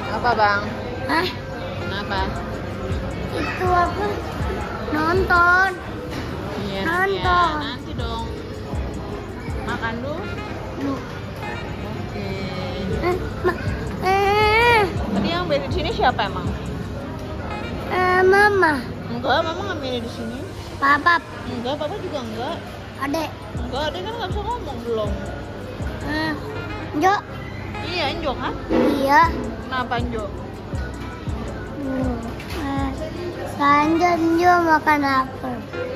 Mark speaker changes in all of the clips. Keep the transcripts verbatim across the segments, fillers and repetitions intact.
Speaker 1: Apa bang?
Speaker 2: Hah?
Speaker 1: Kenapa?
Speaker 2: Itu apa? Nonton.
Speaker 1: Iya,
Speaker 2: Nonton.
Speaker 1: iya. Nanti dong. Makan dulu.
Speaker 2: Lu.
Speaker 1: Oke.
Speaker 2: Eh, ma eh,
Speaker 1: Tadi yang beli di sini siapa emang?
Speaker 2: eh, mama.
Speaker 1: Enggak, mama nggak milih di sini.
Speaker 2: Papa.
Speaker 1: Enggak, papa juga enggak.
Speaker 2: Adek.
Speaker 1: Enggak, dia kan nggak bisa ngomong belum.
Speaker 2: Eh, Jo.
Speaker 1: Iya, Enjo kan?
Speaker 2: Iya.
Speaker 1: Kenapa Enjo?
Speaker 2: Hmm. Eh, Sanjan Jo makan apel.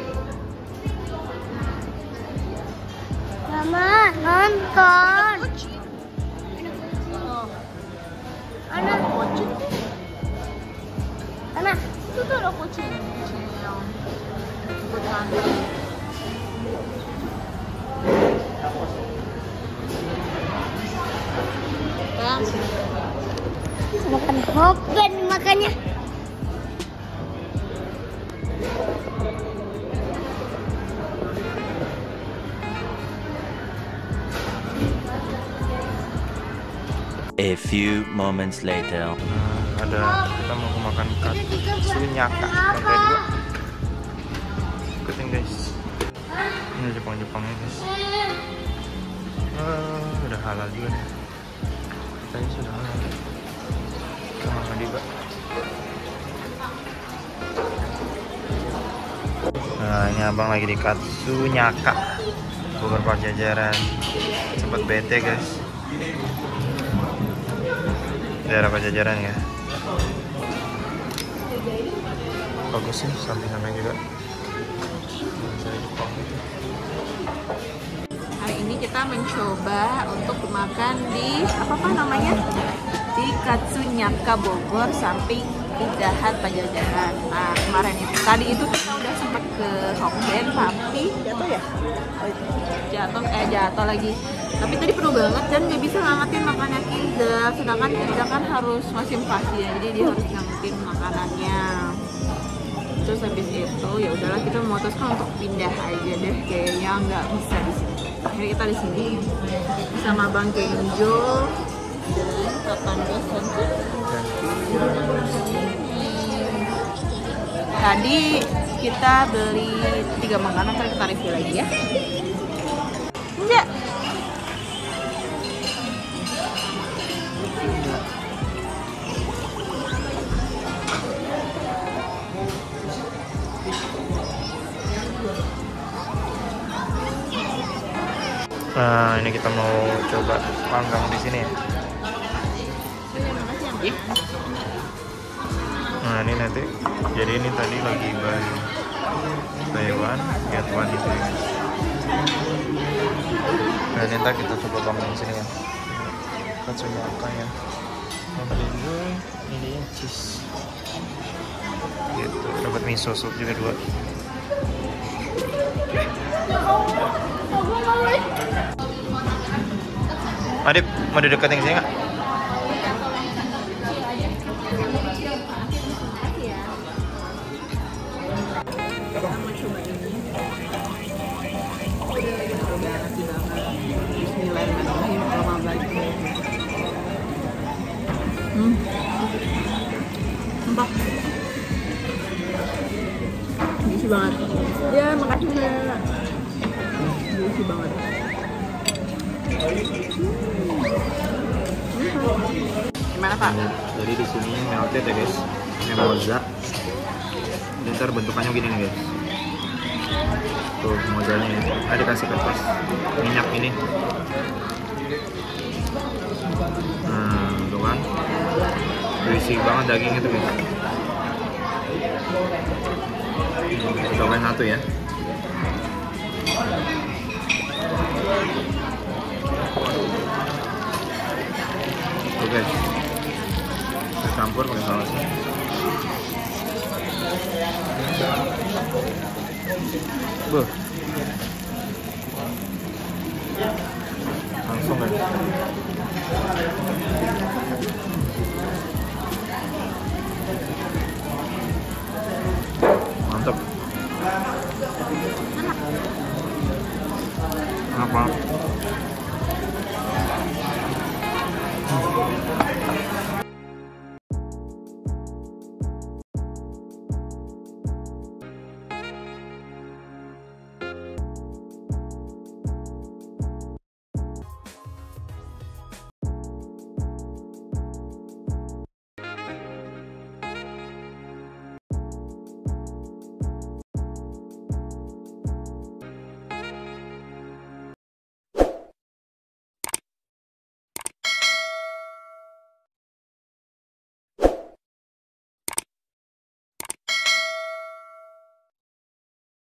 Speaker 2: Mama nonton.
Speaker 1: Kucing. Oh,
Speaker 2: Anak.
Speaker 1: kucing.
Speaker 2: Anak.
Speaker 1: Itu tuh ada kucing. Kucing yang ikut ngantri. Bang,
Speaker 2: Makan hopen makannya.
Speaker 3: A few moments later.
Speaker 4: Nah, ada kita mau makan katsu nyaka lantai dua. Ikutin guys. Ini Jepang-Jepangnya guys. Ah, udah halal juga nih. Katanya sudah halal. Kita makan di bak. Nah, ini abang lagi di katsu nyaka Bogor Pajajaran. Sempat bete guys. Daerah Pajajaran ya. Bagus sih samping-samping juga.
Speaker 1: hari ini kita mencoba untuk makan di apa apa namanya? Di Katsu Nyaka Bogor samping Pijahan Pajajaran. Nah, kemarin itu tadi itu kita udah sempat ke Hokben tapi jatuh ya? Oh, itu. Jatuh eh jatuh lagi. Tapi tadi penuh banget dan nggak bisa ngangetin makannya Kinda. Sedangkan Kinda kan harus masih pasien, jadi dia harus ngangetin makanannya. Terus habis itu ya udahlah kita memutuskan untuk pindah aja deh, kayaknya nggak bisa di sini. Akhirnya kita di sini sama Bang Kenjo dan Tatangga Santu. Tadi kita beli tiga makanan, ntar kita review lagi ya. Enggak.
Speaker 4: Nah, ini kita mau coba panggang di sini ya. Nah, ini nanti. Jadi ini tadi lagi buy Taiwan, get one itu ya. Dan ini ntar kita coba panggang di sini ya. Katsu nyaka ya. Yang ini ini ya cheese. Gitu. Dapat miso soup juga dua. Adip, mau dideketin ke sini nggak?
Speaker 1: Hmm. Sumpah. Gizi banget. Ya, makasih Mbak. Gizi banget. Gimana Pak?
Speaker 4: Jadi di sini melted ya guys, ini moza. Dan ntar bentukannya gini nih guys. Tuh mozanya ini, ada dikasih kertas minyak ini. Nah, tuh kan, berisi banget dagingnya tuh guys. Kita cobain satu ya. Oke guys, kita campur pakai sausnya. Beuh. Langsung guys.